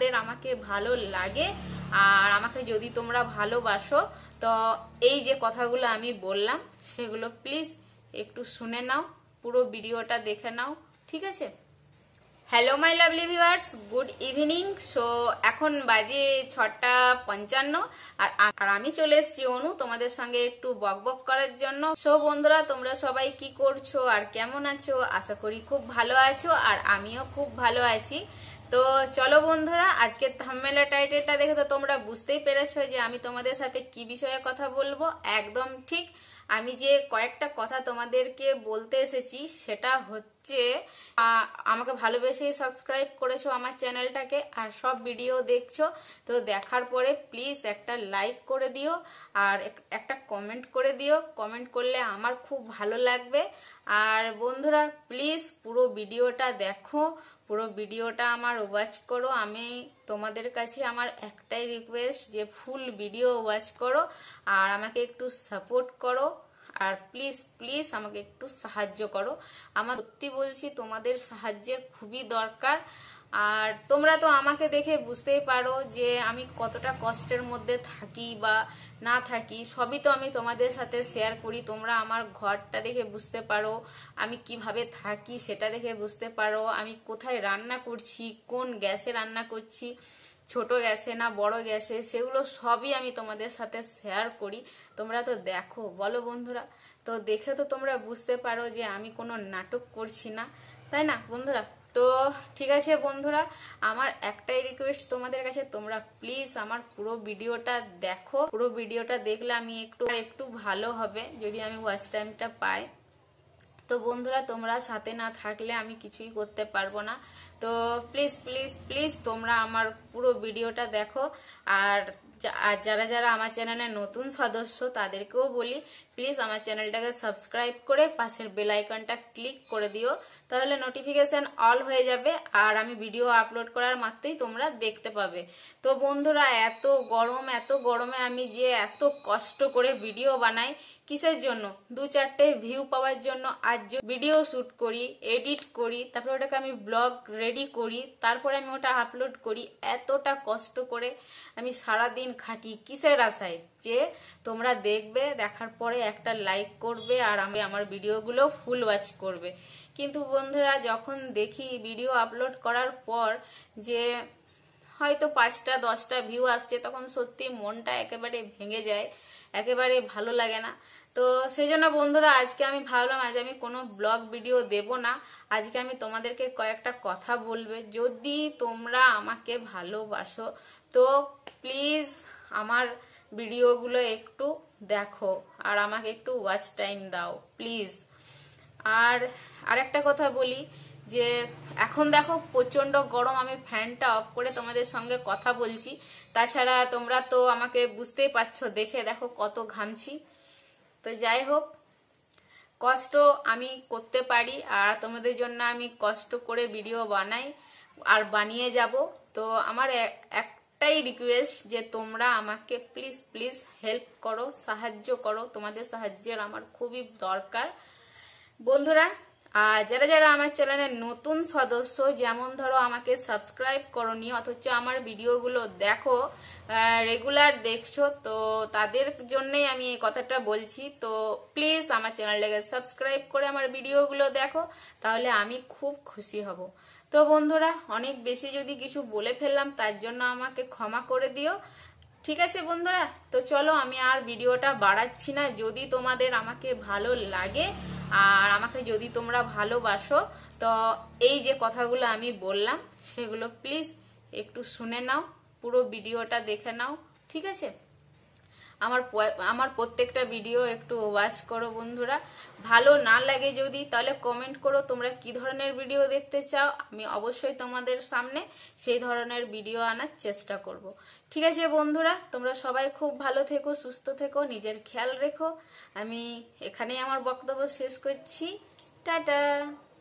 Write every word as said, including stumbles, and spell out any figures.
তোমাদের আমাকে ভালো লাগে আর আমাকে যদি তোমরা ভালোবাসো, তো এই যে কথাগুলো আমি বললাম সেগুলো প্লিজ একটু শুনে নাও, পুরো ভিডিওটা দেখে নাও, ঠিক আছে? Hello my lovely viewers, good evening. So এখন বাজে ছটা পঞ্চান্ন আর আর আমি চলে এসেছি অনু তোমাদের সঙ্গে একটু বকবক করার জন্য। সো বন্ধুরা, তোমরা সবাই কি করছো আর কেমন আছো? আশা করি খুব ভালো আছো আর আমিও খুব ভালো আছি। তো চলো বন্ধুরা, আজকে থাম্বনেল টাইটেলটা দেখে তো তোমরা বুঝতেই পেরেছো যে আমি তোমাদের সাথে কি বিষয়ে কথা বলবো। একদম ঠিক, আমি যে কয়েকটা কথা তোমাদেরকে বলতে এসেছি সেটা হচ্ছে আমাকে ভালোবেসে সাবস্ক্রাইব করেছো আমার চ্যানেলটাকে আর সব ভিডিও দেখছো, তো দেখার পরে প্লিজ একটা লাইক করে দিও আর একটা কমেন্ট করে দিও। কমেন্ট করলে আমার খুব ভালো লাগবে। আর বন্ধুরা প্লিজ পুরো ভিডিওটা দেখো, পুরো ভিডিওটা আমার ওয়াচ করো। আমি তোমাদের কাছে আমার একটাই রিকোয়েস্ট যে ফুল ভিডিও ওয়াচ করো আর আমাকে একটু সাপোর্ট করো আর প্লিজ প্লিজ আমাকে একটু সাহায্য করো। আমার সত্যি বলছি তোমাদের সাহায্যের খুবই দরকার। আর তোমরা তো আমাকে দেখে বুঝতেই পারো যে আমি কতটা কষ্টের মধ্যে থাকি বা না থাকি, সবই তো আমি তোমাদের সাথে শেয়ার করি। তোমরা আমার ঘরটা দেখে বুঝতে পারো আমি কিভাবে থাকি, সেটা দেখে বুঝতে পারো আমি কোথায় রান্না করছি, কোন গ্যাসে রান্না করছি, ছোট গ্যাসে না বড় গ্যাসে, সেগুলো সবই আমি তোমাদের সাথে শেয়ার করি। তোমরা তো দেখো, বলো বন্ধুরা, তো দেখে তো তোমরা বুঝতে পারো যে আমি কোনো নাটক করছি না, তাই না বন্ধুরা? তো ঠিক আছে বন্ধুরা, আমার একটাই রিকোয়েস্ট তোমাদের কাছে, তোমরা প্লিজ আমার পুরো ভিডিওটা দেখো। পুরো ভিডিওটা দেখলে আমি একটু একটু ভালো হবে যদি আমি ওয়াচ টাইমটা পাই। তো বন্ধুরা, তোমরা সাথে না থাকলে আমি কিছুই করতে পারবো না। তো প্লিজ প্লিজ প্লিজ তোমরা আমার পুরো ভিডিওটা দেখো। আর আর যারা যারা আমার চ্যানেলে নতুন সদস্য তাদেরকেও বলি প্লিজ আমার চ্যানেলটাকে সাবস্ক্রাইব করে পাশের বেল আইকনটা ক্লিক করে দিও, তাহলে নোটিফিকেশন অল হয়ে যাবে আর আমি ভিডিও আপলোড করার মাত্রই তোমরা দেখতে পাবে। তো বন্ধুরা, এত গরম, এত গরমে আমি যে এত কষ্ট করে ভিডিও বানাই কিসের জন্য? দু চারটে ভিউ পাওয়ার জন্য। আর ভিডিও শুট করি, এডিট করি, তারপরে ওটাকে আমি ব্লগ রেডি করি, তারপরে আমি ওটা আপলোড করি। এতটা কষ্ট করে আমি সারাদিন খাটি কিসের আশায়? যে তোমরা দেখবে, দেখার পরে একটা লাইক করবে আর আমি আমার ভিডিওগুলো ফুল ওয়াচ করবে। কিন্তু বন্ধুরা, যখন দেখি ভিডিও আপলোড করার পর যে হয়তো পাঁচটা দশটা ভিউ আসছে, তখন সত্যি মনটা একেবারে ভেঙে যায়, একেবারে ভালো লাগে না। তো সেই জন্য বন্ধুরা, আজকে আমি ভাবলাম আজ আমি কোনো ব্লগ ভিডিও দেব না। আজকে আমি তোমাদেরকে কয়েকটা কথা বলবে। যদি তোমরা আমাকে ভালোবাসো তো প্লিজ আমার ভিডিওগুলো একটু দেখো আর আমাকে একটু ওয়াচ টাইম দাও প্লিজ। আর আরেকটা কথা বলি যে এখন দেখো প্রচন্ড গরম, আমি ফ্যানটা অফ করে তোমাদের সঙ্গে কথা বলছি। তাছাড়া তোমরা তো আমাকে বুঝতেই পারছো, দেখে দেখো কত ঘামছি। তো যাই হোক, কষ্ট আমি করতে পারি আর তোমাদের জন্য আমি কষ্ট করে ভিডিও বানাই আর বানিয়ে যাব। তো আমার একটাই রিকোয়েস্ট যে তোমরা আমাকে প্লিজ প্লিজ হেল্প করো, সাহায্য করো। তোমাদের সাহায্যের আমার খুবই দরকার বন্ধুরা। আর যারা যারা আমার চ্যানেলের নতুন সদস্য, যেমন ধরো আমাকে সাবস্ক্রাইব করোনি অথচ আমার ভিডিওগুলো দেখো, রেগুলার দেখছো, তো তাদের জন্যই আমি এই কথাটা বলছি। তো প্লিজ আমার চ্যানেলটাকে সাবস্ক্রাইব করে আমার ভিডিওগুলো দেখো, তাহলে আমি খুব খুশি হব। তো বন্ধুরা, অনেক বেশি যদি কিছু বলে ফেললাম তার জন্য আমাকে ক্ষমা করে দিও, ঠিক আছে বন্ধুরা? তো চলো, আমি আর ভিডিওটা বাড়াচ্ছি না। যদি তোমাদের আমাকে ভালো লাগে আর আমাকে যদি তোমরা ভালোবাসো, তো এই যে কথাগুলো আমি বললাম সেগুলো প্লিজ একটু শুনে নাও, পুরো ভিডিওটা দেখে নাও, ঠিক আছে? আমার আমার প্রত্যেকটা ভিডিও একটু ওয়াচ করো বন্ধুরা। ভালো না লাগে যদি, তাহলে কমেন্ট করো তোমরা কি ধরনের ভিডিও দেখতে চাও। আমি অবশ্যই তোমাদের সামনে সেই ধরনের ভিডিও আনার চেষ্টা করব। ঠিক আছে বন্ধুরা, তোমরা সবাই খুব ভালো থেকো, সুস্থ থেকো, নিজের খেয়াল রেখো। আমি এখানেই আমার বক্তব্য শেষ করছি। টাটা।